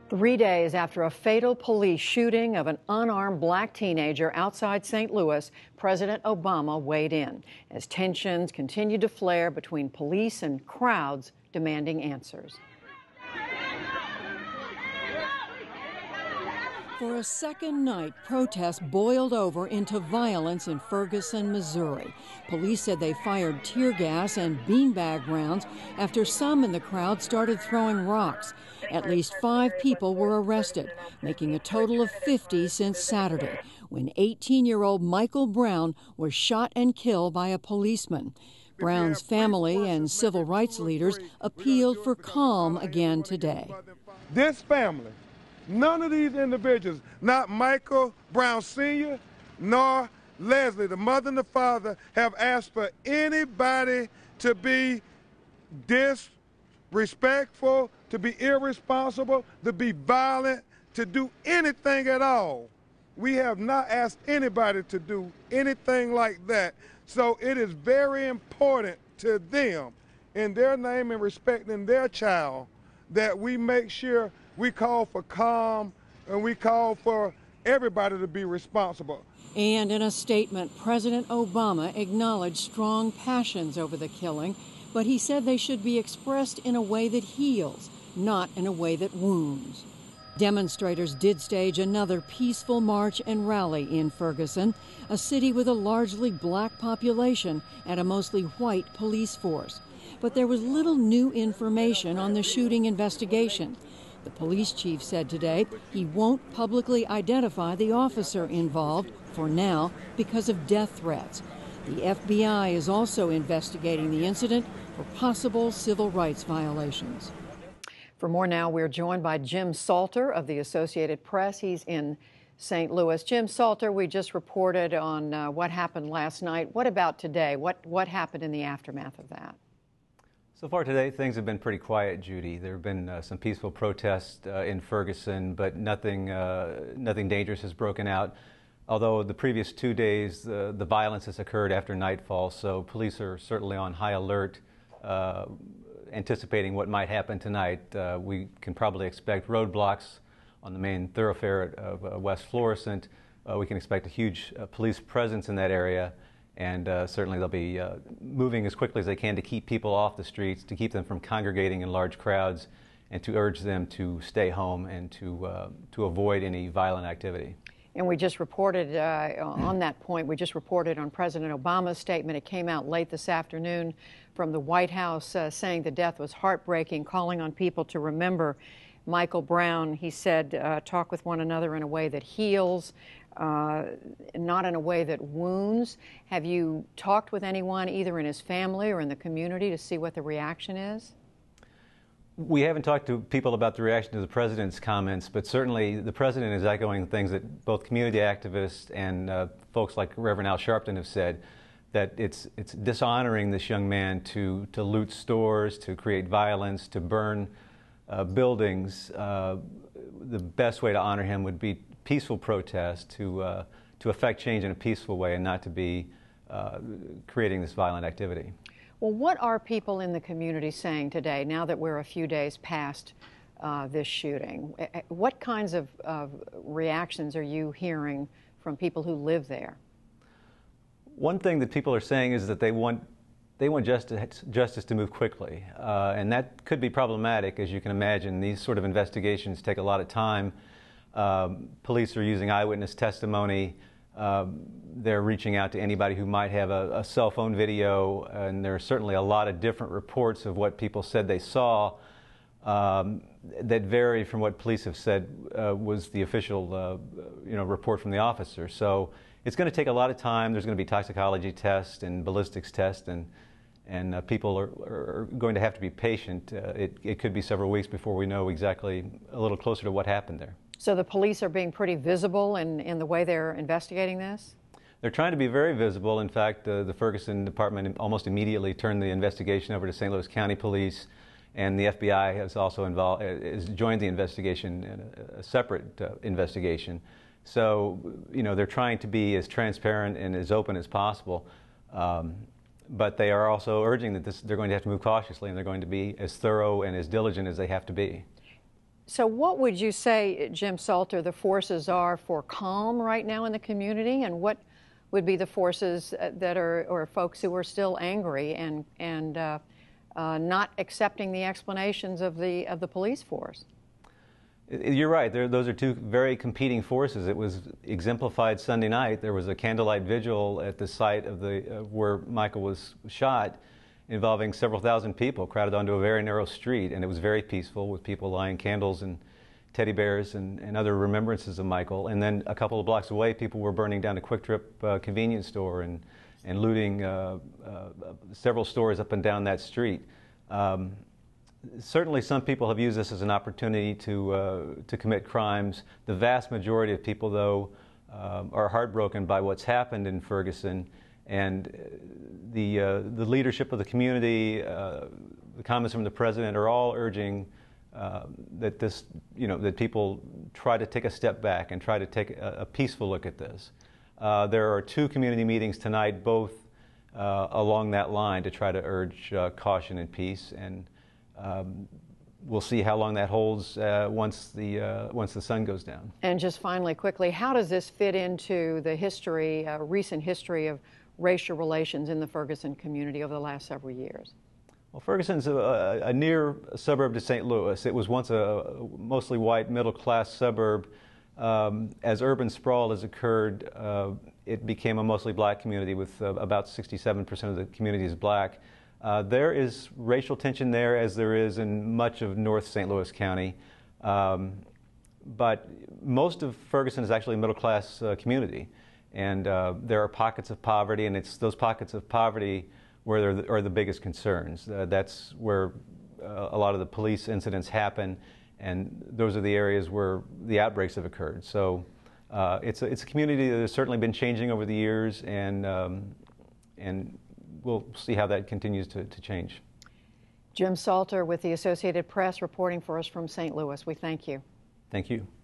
3 days after a fatal police shooting of an unarmed black teenager outside St. Louis, President Obama weighed in as tensions continued to flare between police and crowds demanding answers. For a second night, protests boiled over into violence in Ferguson, Missouri. Police said they fired tear gas and beanbag rounds after some in the crowd started throwing rocks. At least 5 people were arrested, making a total of 50 since Saturday, when 18-year-old Michael Brown was shot and killed by a policeman. Brown's family and civil rights leaders appealed for calm again today. This family, none of these individuals, not Michael Brown Sr., nor Leslie, the mother and the father, have asked for anybody to be disrespectful, to be irresponsible, to be violent, to do anything at all. We have not asked anybody to do anything like that. So it is very important to them, in their name and respecting their child, that we make sure we call for calm and we call for everybody to be responsible. And in a statement, President Obama acknowledged strong passions over the killing, but he said they should be expressed in a way that heals, not in a way that wounds. Demonstrators did stage another peaceful march and rally in Ferguson, a city with a largely black population and a mostly white police force. But there was little new information on the shooting investigation. The police chief said today he won't publicly identify the officer involved for now because of death threats. The FBI is also investigating the incident for possible civil rights violations. For more now, we're joined by Jim Salter of the Associated Press. He's in St. Louis. Jim Salter, we just reported on what happened last night. What about today? What happened in the aftermath of that? So far today, things have been pretty quiet, Judy. There have been some peaceful protests in Ferguson, but nothing dangerous has broken out. Although the previous 2 days, the violence has occurred after nightfall, so police are certainly on high alert, anticipating what might happen tonight. We can probably expect roadblocks on the main thoroughfare of West Florissant. We can expect a huge police presence in that area. And certainly they'll be moving as quickly as they can to keep people off the streets, to keep them from congregating in large crowds, and to urge them to stay home and to avoid any violent activity. And we just reported on that point, we just reported on President Obama's statement. It came out late this afternoon from the White House saying the death was heartbreaking, calling on people to remember Michael Brown. He said, talk with one another in a way that heals, not in a way that wounds. Have you talked with anyone either in his family or in the community to see what the reaction is? We haven't talked to people about the reaction to the president's comments, but certainly the president is echoing things that both community activists and folks like Reverend Al Sharpton have said, that it's dishonoring this young man to loot stores, to create violence, to burn buildings. The best way to honor him would be peaceful protest, to affect change in a peaceful way and not to be creating this violent activity. Well, what are people in the community saying today, now that we're a few days past this shooting? What kinds of reactions are you hearing from people who live there? One thing that people are saying is that they want justice to move quickly, and that could be problematic, as you can imagine. These sort of investigations take a lot of time. Police are using eyewitness testimony. They're reaching out to anybody who might have a cell phone video, and there are certainly a lot of different reports of what people said they saw that vary from what police have said was the official report from the officer. So it's going to take a lot of time. There's going to be toxicology tests and ballistics tests, and people are going to have to be patient. It could be several weeks before we know exactly a little closer to what happened there. So the police are being pretty visible in the way they're investigating this? They're trying to be very visible. In fact, the Ferguson Department almost immediately turned the investigation over to St. Louis County Police, and the FBI has also has joined the investigation in a separate investigation. So, they're trying to be as transparent and as open as possible. But they are also urging that they're going to have to move cautiously, and they're going to be as thorough and as diligent as they have to be. So what would you say, Jim Salter, the forces are for calm right now in the community, and what would be the forces that are, or folks who are still angry and not accepting the explanations of the police force? You're right. Those are two very competing forces. It was exemplified Sunday night. There was a candlelight vigil at the site of where Michael was shot, involving several thousand people crowded onto a very narrow street, and it was very peaceful with people lighting candles and teddy bears and other remembrances of Michael. And then a couple of blocks away, people were burning down a Quick Trip convenience store and looting several stores up and down that street. Certainly some people have used this as an opportunity to commit crimes. The vast majority of people, though, are heartbroken by what's happened in Ferguson, and the leadership of the community, the comments from the president are all urging that that people try to take a step back and try to take a peaceful look at this. There are two community meetings tonight, both along that line, to try to urge caution and peace, and we'll see how long that holds once the sun goes down. And just finally, quickly, how does this fit into the history, recent history of racial relations in the Ferguson community over the last several years? Well, Ferguson's a near suburb to St. Louis. It was once a mostly white middle-class suburb. As urban sprawl has occurred, it became a mostly black community with about 67% of the community is black. There is racial tension there, as there is in much of North St. Louis County. But most of Ferguson is actually a middle-class community. And there are pockets of poverty, and it's those pockets of poverty where there are the biggest concerns. That's where a lot of the police incidents happen, and those are the areas where the outbreaks have occurred. So it's a community that has certainly been changing over the years, and we'll see how that continues to change. Jim Salter with the Associated Press reporting for us from St. Louis. We thank you. Thank you.